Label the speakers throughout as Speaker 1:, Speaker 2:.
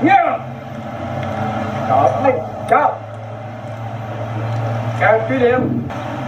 Speaker 1: Yeah. Đó, này, cao. Càng truy điểm.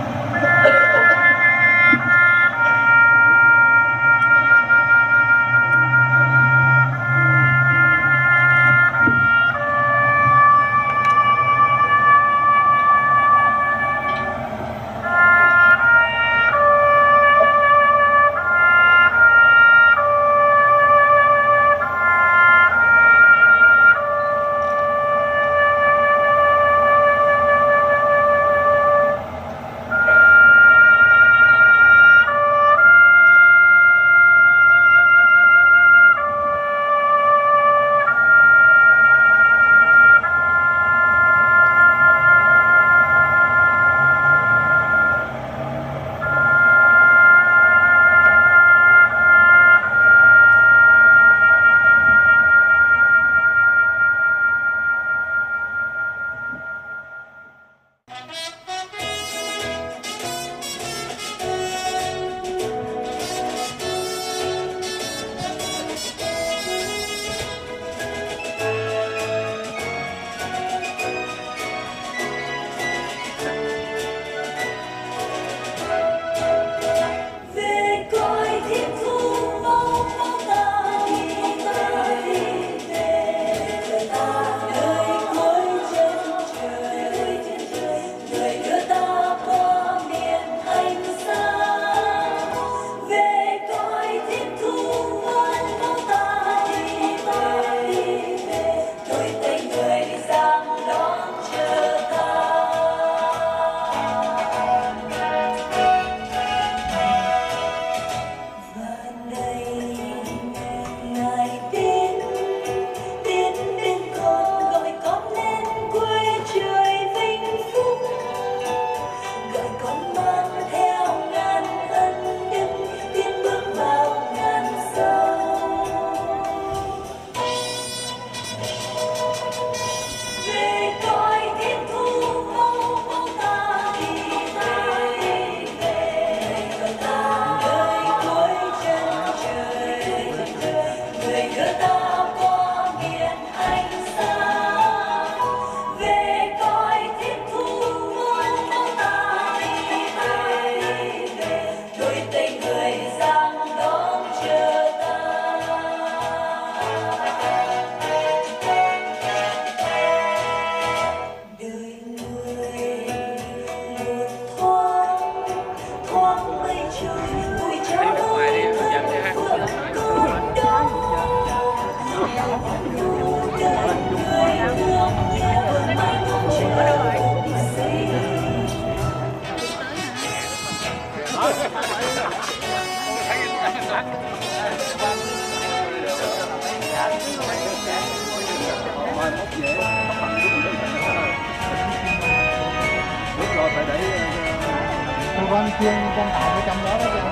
Speaker 2: Con chiên con tàu ở trong đó đó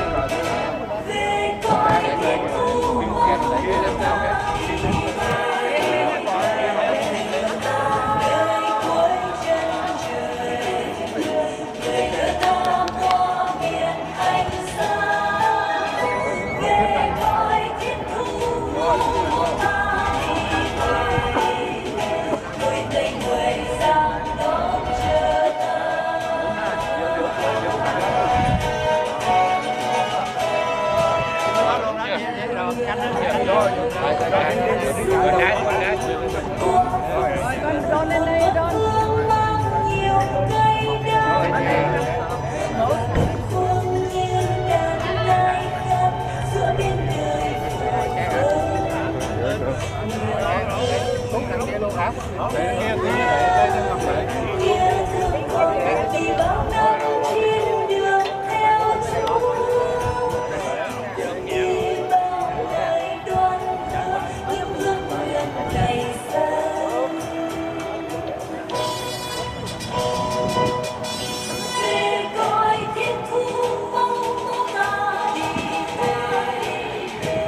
Speaker 3: Đón lên đây, đón.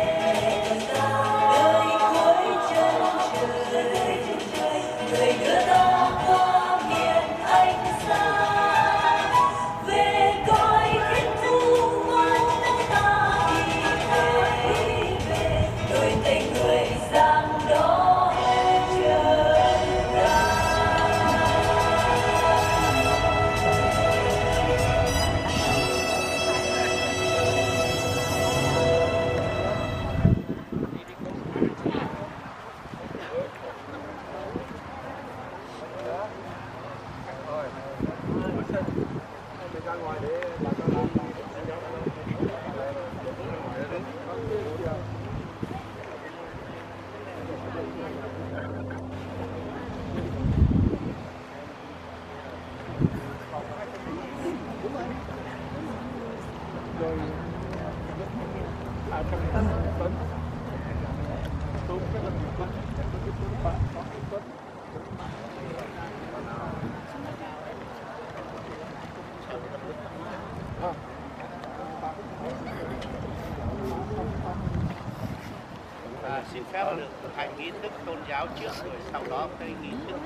Speaker 3: Người đưa Xin phép được thực hành nghi thức tôn giáo trước rồi sau đó cái nghi thức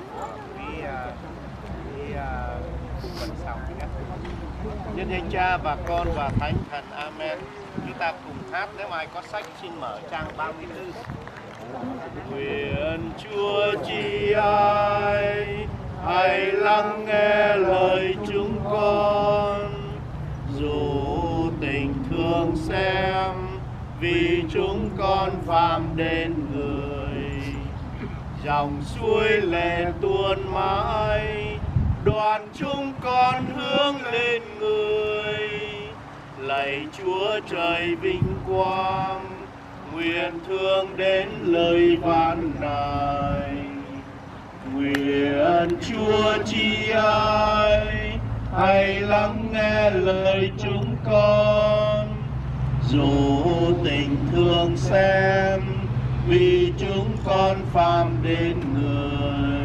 Speaker 3: cung vận sau. Nhân danh Cha và Con và Thánh Thần. Amen. Chúng ta cùng hát, nếu ai có sách xin mở trang 34. Nguyện Chúa chi ai hãy lắng nghe lời chúng con, dù tình thương xem vì chúng con phạm đến người. Dòng suối lệ tuôn mãi, đoàn chúng con hướng lên người. Lạy Chúa trời vinh quang, nguyện thương đến lời van này. Nguyện Chúa chi ai hãy lắng nghe lời chúng con, dù tình thương xem vì chúng con phạm đến người.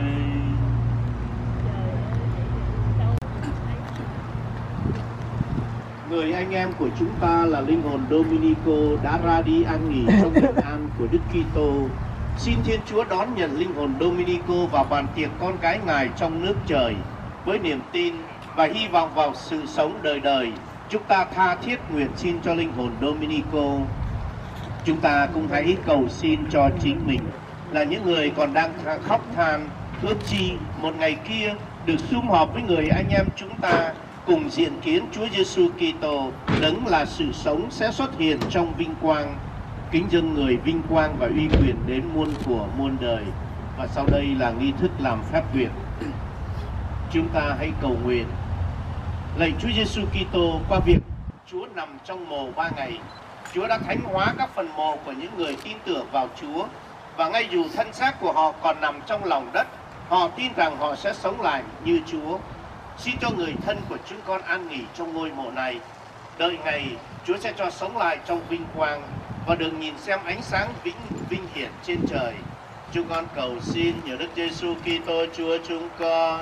Speaker 3: Người anh em của chúng ta là linh hồn Dominico đã ra đi an nghỉ trong bình an của Đức Kitô. Xin Thiên Chúa đón nhận linh hồn Dominico vào bàn tiệc con cái Ngài trong nước trời. Với niềm tin và hy vọng vào sự sống đời đời, chúng ta tha thiết nguyện xin cho linh hồn Dominico. Chúng ta cũng hãy cầu xin cho chính mình, là những người còn đang khóc than, ước chi một ngày kia được sum họp với người anh em chúng ta, cùng diện kiến Chúa Giêsu Kitô, đấng là sự sống sẽ xuất hiện trong vinh quang. Kính dâng người vinh quang và uy quyền đến muôn thuở muôn đời. Và sau đây là nghi thức làm phép nguyện. Chúng ta hãy cầu nguyện. Lạy Chúa Giêsu Kitô, qua việc Chúa nằm trong mồ 3 ngày, Chúa đã thánh hóa các phần mồ của những người tin tưởng vào Chúa. Và ngay dù thân xác của họ còn nằm trong lòng đất, họ tin rằng họ sẽ sống lại như Chúa. Xin cho người thân của chúng con an nghỉ trong ngôi mộ này, đợi ngày Chúa sẽ cho sống lại trong vinh quang và được nhìn xem ánh sáng vinh hiển trên trời. Chúng con cầu xin nhờ Đức Giêsu Kitô Chúa chúng con.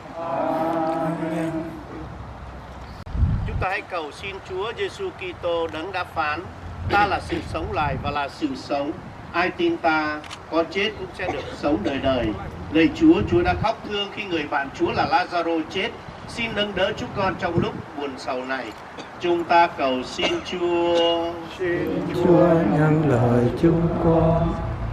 Speaker 1: Amen.
Speaker 3: Chúng ta hãy cầu xin Chúa Giêsu Kitô đấng đã phán: ta là sự sống lại và là sự sống. Ai tin ta, có chết cũng sẽ được sống đời đời. Lạy Chúa, Chúa đã khóc thương khi người bạn Chúa là Lazaro chết. Xin nâng đỡ chúng con trong lúc buồn sầu này. Chúng ta cầu xin Chúa.
Speaker 1: Xin Chúa nhân lời chúng con.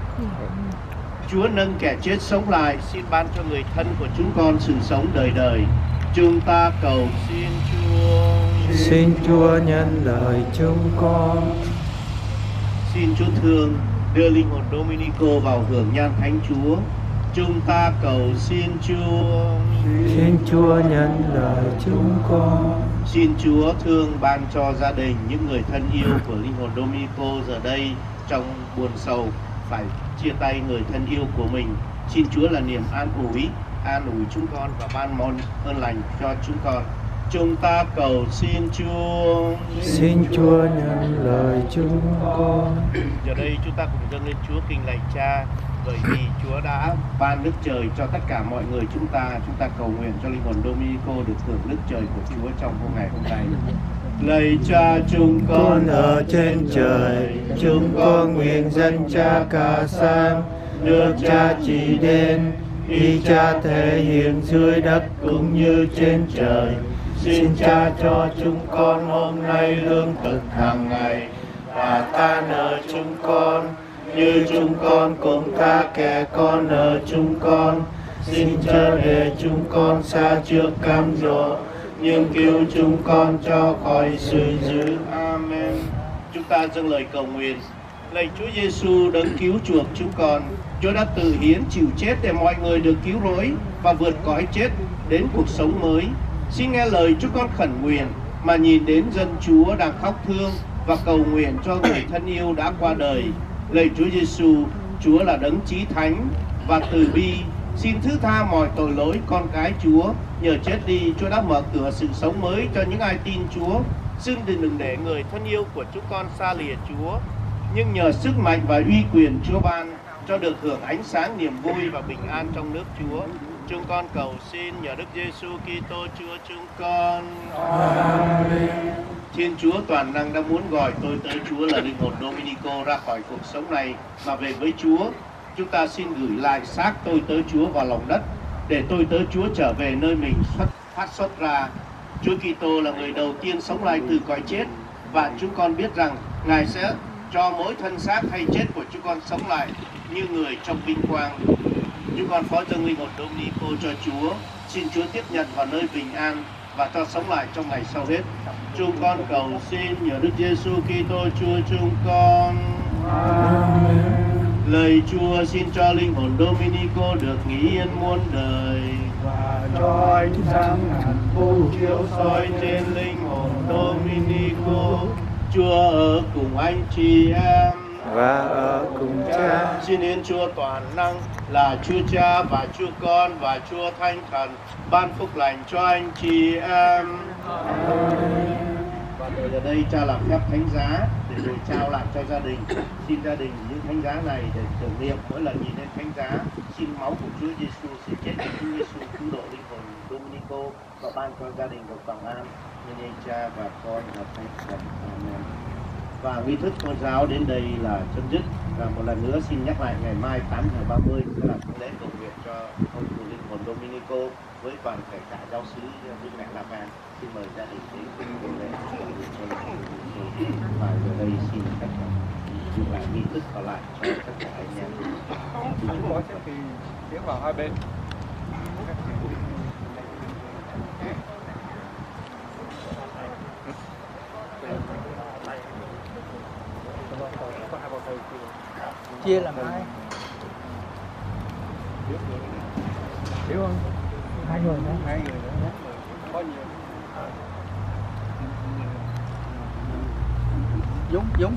Speaker 3: Chúa nâng kẻ chết sống lại, xin ban cho người thân của chúng con sự sống đời đời. Chúng ta cầu xin Chúa.
Speaker 1: Xin Chúa nhân lời chúng con.
Speaker 3: Xin Chúa thương đưa linh hồn Dominico vào hưởng nhan Thánh Chúa. Chúng ta cầu xin Chúa.
Speaker 1: Xin Chúa nhân lời chúng con.
Speaker 3: Xin Chúa thương ban cho gia đình những người thân yêu của linh hồn Dominico giờ đây trong buồn sầu phải chia tay người thân yêu của mình. Xin Chúa là niềm an ủi chúng con và ban món ơn lành cho chúng con. Chúng ta cầu xin Chúa.
Speaker 1: Xin Chúa nhân lời chúng con.
Speaker 3: Giờ đây chúng ta cùng dâng lên Chúa kinh lạy Cha, bởi vì Chúa đã ban nước trời cho tất cả mọi người chúng ta cầu nguyện cho linh hồn Dominico được hưởng nước trời của Chúa trong ngày hôm nay. Lạy Cha chúng con ở trên trời, chúng con nguyện danh Cha ca sang, nước Cha chỉ đến, ý Cha thể hiện dưới đất cũng như trên trời. Xin Cha cho chúng con hôm nay lương thực hàng ngày, và ta nợ chúng con như chúng con cũng tha kẻ con nợ chúng con. Xin chớ để chúng con sa trước cám dỗ, nhưng cứu chúng con cho khỏi sự dữ. Amen. Chúng ta dâng lời cầu nguyện. Lạy Chúa Giêsu đấng cứu chuộc chúng con, Chúa đã tự hiến chịu chết để mọi người được cứu rỗi và vượt cõi chết đến cuộc sống mới. Xin nghe lời chúng con khẩn nguyện mà nhìn đến dân Chúa đang khóc thương và cầu nguyện cho người thân yêu đã qua đời. Lạy Chúa Giêsu, Chúa là đấng chí thánh và từ bi. Xin thứ tha mọi tội lỗi con cái Chúa. Nhờ chết đi, Chúa đã mở cửa sự sống mới cho những ai tin Chúa. Xin đừng để người thân yêu của chúng con xa lìa Chúa. nhưng nhờ sức mạnh và uy quyền Chúa ban cho được hưởng ánh sáng niềm vui và bình an trong nước Chúa. Chúng con cầu xin nhờ Đức Giêsu Kitô Chúa chúng con.
Speaker 1: Amen.
Speaker 3: Thiên Chúa toàn năng đã muốn gọi tôi tới Chúa là linh hồn Dominico ra khỏi cuộc sống này mà về với Chúa. Chúng ta xin gửi lại xác tôi tới Chúa vào lòng đất để tôi tới Chúa trở về nơi mình phát xuất ra. Chúa Kitô là người đầu tiên sống lại từ cõi chết và chúng con biết rằng Ngài sẽ cho mỗi thân xác hay chết của chúng con sống lại như người trong vinh quang. Chúng con phó dâng linh hồn Dominico cho Chúa, xin Chúa tiếp nhận vào nơi bình an và cho sống lại trong ngày sau hết. Chúng con cầu xin nhờ Đức Giêsu Kitô Chúa chúng con.
Speaker 1: Amen.
Speaker 3: Lời Chúa xin cho linh hồn Dominico được nghỉ yên muôn đời
Speaker 1: Và cho ánh sáng hạnh phúc chiếu
Speaker 3: soi trên linh hồn Dominico. Chúa ở cùng anh chị em
Speaker 1: và ở cùng Cha.
Speaker 3: Xin Thiên Chúa toàn năng là Chúa Cha và Chúa Con và Chúa Thánh Thần ban phúc lành cho anh chị em. Và rồi ở đây Cha làm phép thánh giá để rồi trao lại cho gia đình. Xin gia đình những thánh giá này để tưởng niệm mỗi lần nhìn lên thánh giá, xin máu của Chúa Giêsu, xin chết của Chúa Giêsu cứu độ linh hồn Dominico và ban cho gia đình được bình an. Nhân danh Cha và Con và Thánh Thần. Amen. Và nghi thức tôn giáo đến đây là chấm dứt. Và một lần nữa xin nhắc lại ngày mai 8:30 sẽ là lễ cầu nguyện cho ông cụ linh hồn Dominico với toàn thể cả giáo xứ Đức Mẹ La Vang. Xin mời gia đình đến cùng lễ cầu nguyện cho linh hồn Dominico. Và giờ đây xin tất cả dùng lại nghi thức còn lại cho tất cả anh em.
Speaker 2: Chúng tôi sẽ tiến vào hai bên. Chia làm hai. Hiểu không? Hai người nữa. Hai người nữa. Có nhiều. Giống.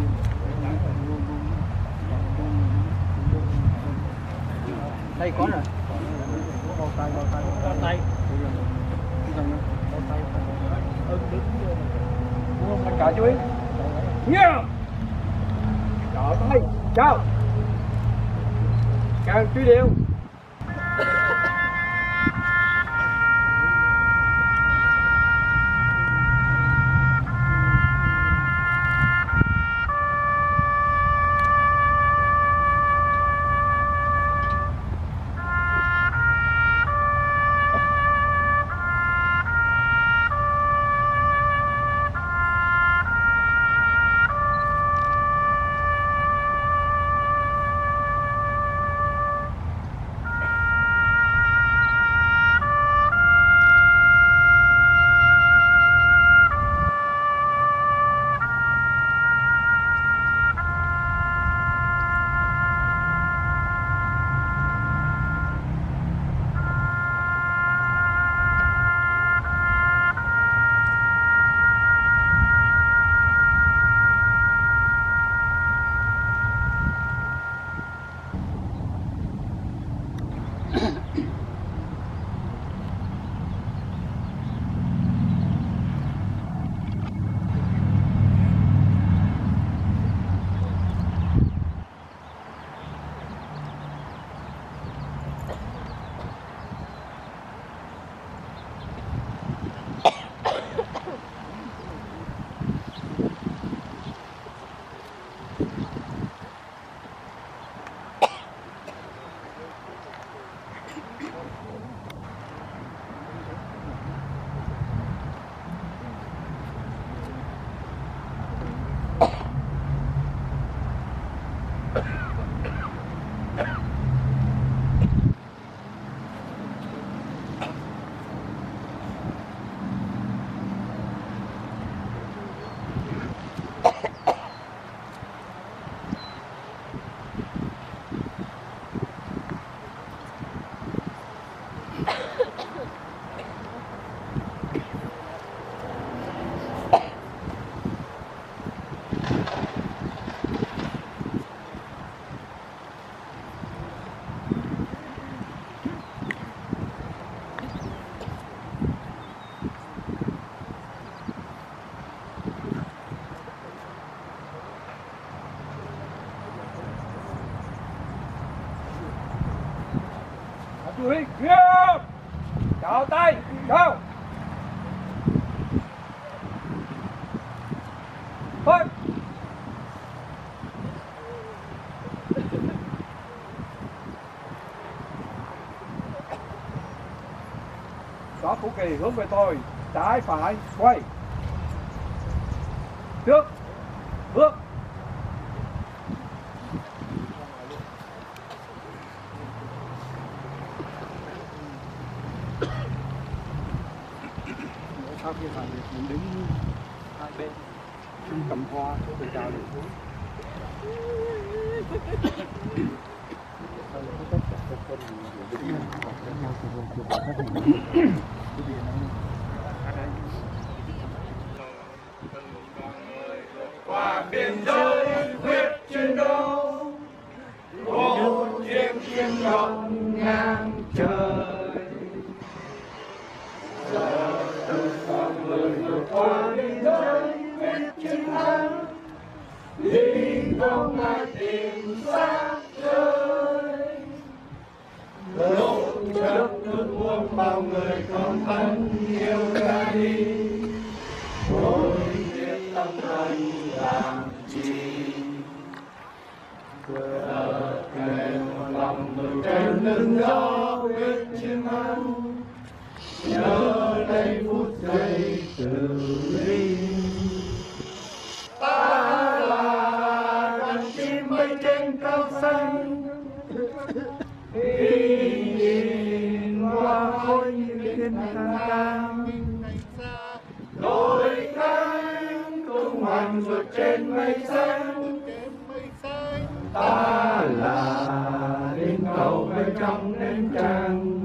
Speaker 2: Đây có rồi. Bao tay. Bao tay. Đúng không? Anh cả chú ý. Yeah. Chào tay. Chào. Càng truy đều. chuối, nghiêm. Chào tay, chào. Thôi. Xóa vũ kỳ hướng về tôi, trái phải quay, trước bước. Sau khi làm việc mình đứng hai bên cầm hoa rồi chào được xuống.
Speaker 4: Qua biên giới quyết chiến đấu, một chiếc chiến rộng ngang trời. Giờ từng con người vượt qua biên giới quyết chiến thắng, đi không ai tìm xác rơi. Lúc trước nước buông bao người con thân yêu ra đi, tôi biết tâm anh làm chi. Giờ kề một lòng người trên lưng gió quyết chiến thắng, nhớ đây phút giây từ ly. Ta là đàn chim bay trên cao xanh, khi nhìn qua khối như thiên thang, đôi cánh tung hoành vượt trên mây xanh. Ta là đêm cầu bên trong đêm trăng,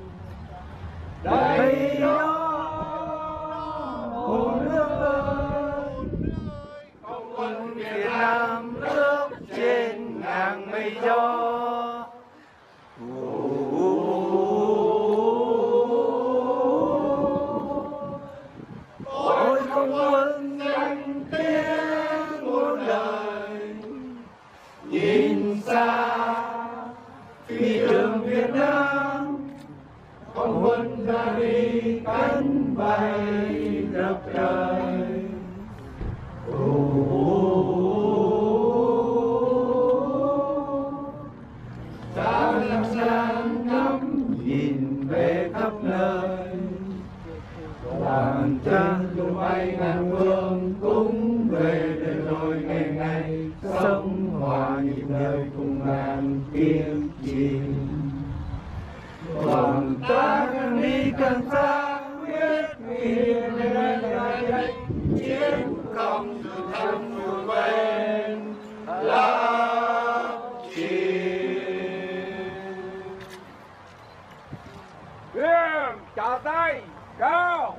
Speaker 4: đây đó hồ nước ơi, không quân Việt Nam nước trên ngàn mây gió. Ôi không quân danh tiếng muôn đời, nhìn xa phi trường Việt Nam, không quân ra đi cánh bay rập trời. Sáng làm sáng ngắm nhìn về khắp nơi, đoàn chân tung bay ngàn phương cũng về để rồi ngày ngày sống hòa nhịp đời cùng ngàn kiếp chìm. Còn ta càng đi càng xa, quyết vì nơi lại đây chiến không từ thân vùi quên lá chìm.
Speaker 2: Nghiêm, chào tay, cao.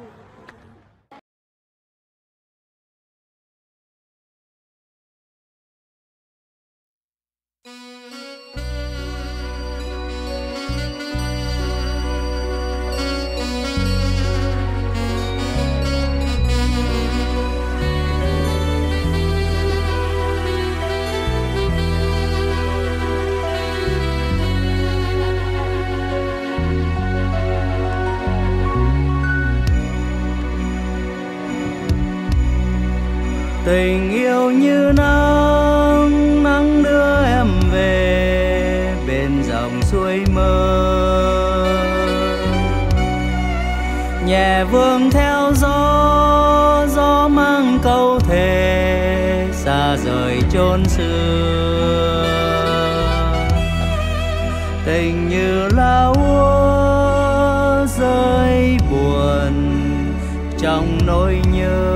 Speaker 1: Tình yêu như nắng, nắng đưa em về bên dòng suối mơ. Nhẹ vương theo gió, gió mang câu thề xa rời chốn xưa. Tình như lá úa rơi buồn trong nỗi nhớ.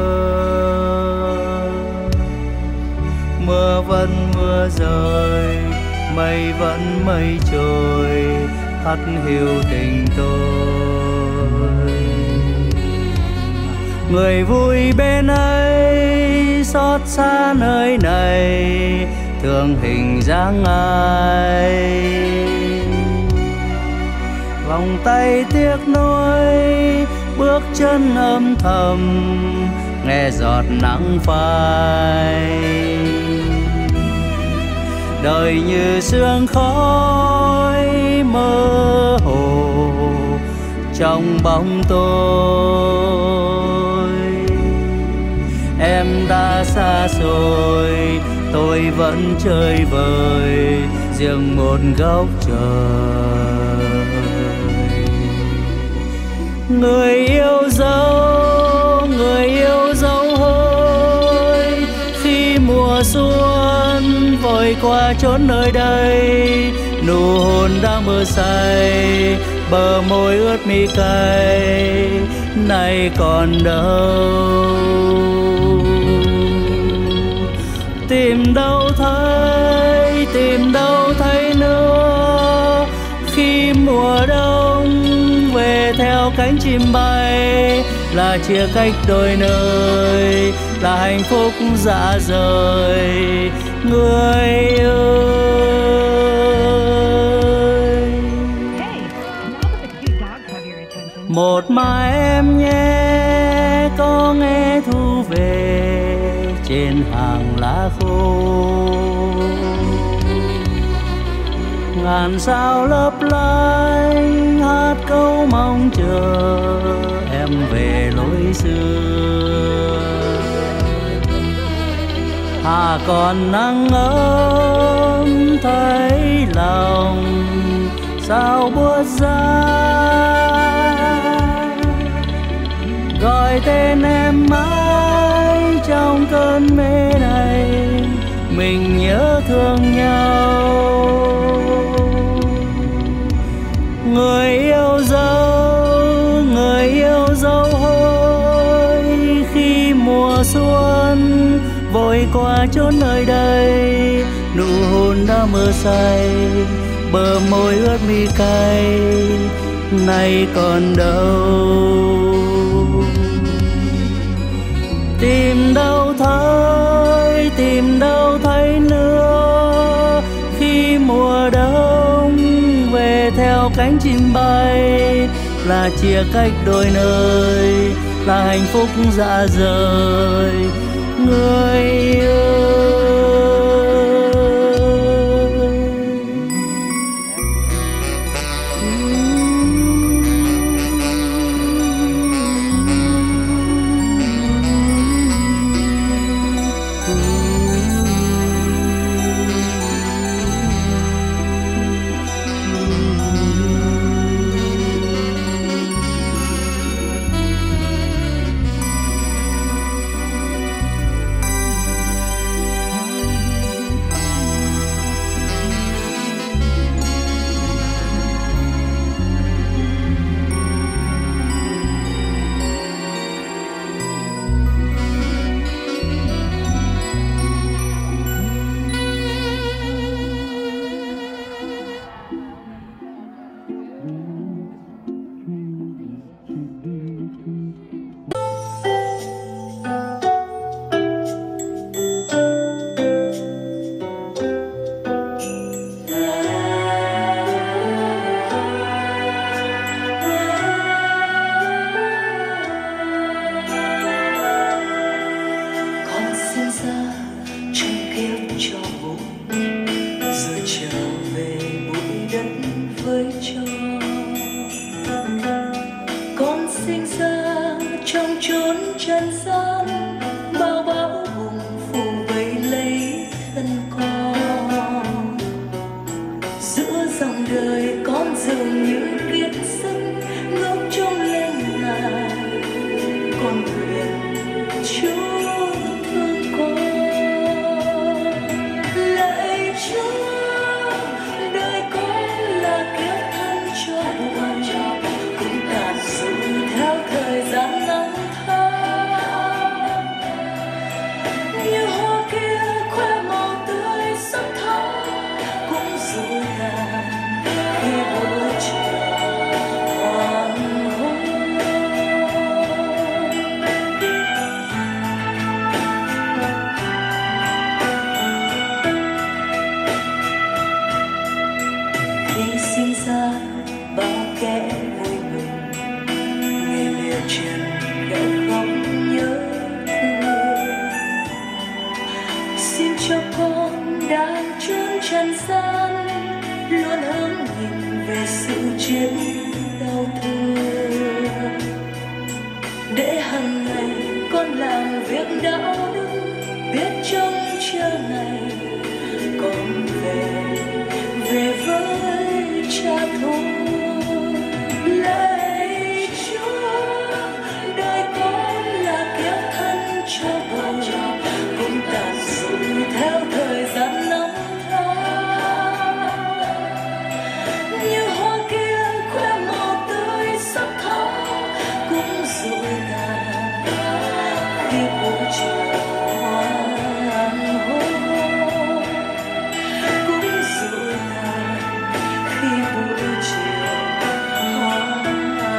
Speaker 1: Mưa vẫn mưa rơi, mây vẫn mây trôi, hắt hiu tình tôi. Người vui bên ấy, xót xa nơi này, thương hình dáng ai. Vòng tay tiếc nuối, bước chân âm thầm, nghe giọt nắng phai. đời như sương khói mơ hồ trong bóng tôi. Em đã xa rồi, tôi vẫn chơi vơi riêng một góc trời. Người yêu dấu hỡi, khi mùa xuân vội qua chốn nơi đây, nụ hôn đang mơ say, bờ môi ướt mi cay, nay còn đâu. Tìm đâu thấy nữa, khi mùa đông về theo cánh chim bay, là chia cách đôi nơi, là hạnh phúc dạ rời. Người ơi, một mai em nhé, có nghe thu về trên hàng lá khô. Ngàn sao lấp lánh hát câu mong chờ em về lối xưa. Hà còn nắng ấm thấy lòng sao buốt giá, gọi tên em mãi trong cơn mê này, mình nhớ thương nhau. Người yêu dấu hỡi, khi mùa xuân vội qua chốn nơi đây, nụ hôn đã mơ say, bờ môi ướt mi cay, nay còn đâu. Tìm đâu thấy nữa, khi mùa đông về theo cánh chim bay, là chia cách đôi nơi, là hạnh phúc dạ rời. Người ơi,
Speaker 5: cho con đang trốn trần gian luôn hướng nhìn về sự chết đau thương, để hàng ngày con làm việc đạo đức, biết trông chờ ngày con về với cha thôi. Lạy Chúa, đời con là kiếp thân cho bầu, cũng tàn dụi theo thời gian năm tháng. Như hoa kia khoe màu tươi sắc thắm, cũng dụi tàn khi buổi chiều hoàng hôn, cũng dụi tàn khi buổi chiều hoàng hôn.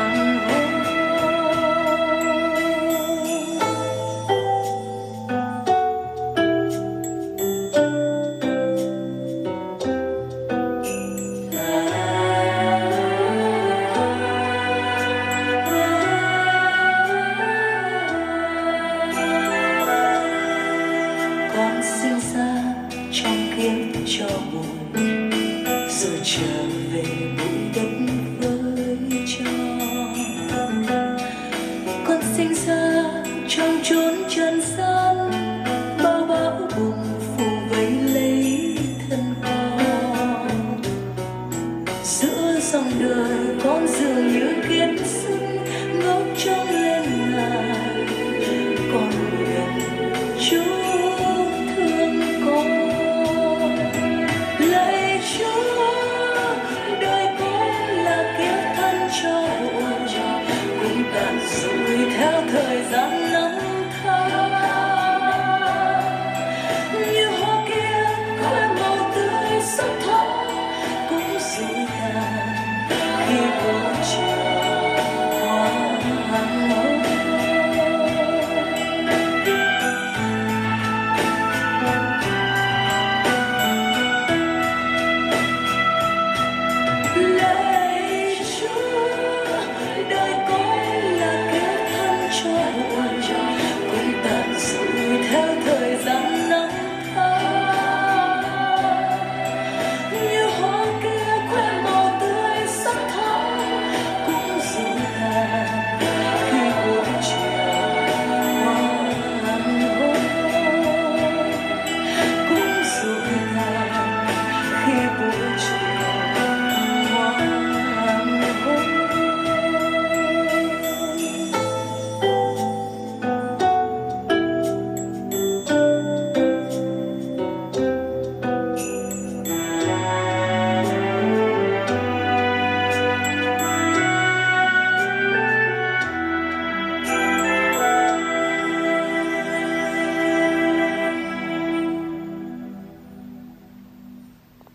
Speaker 5: Con sinh ra trong kiếp cho buồn, rồi trở về